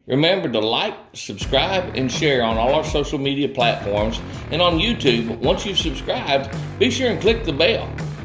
Remember to like, subscribe, and share on all our social media platforms. And on YouTube, once you've subscribed, be sure and click the bell.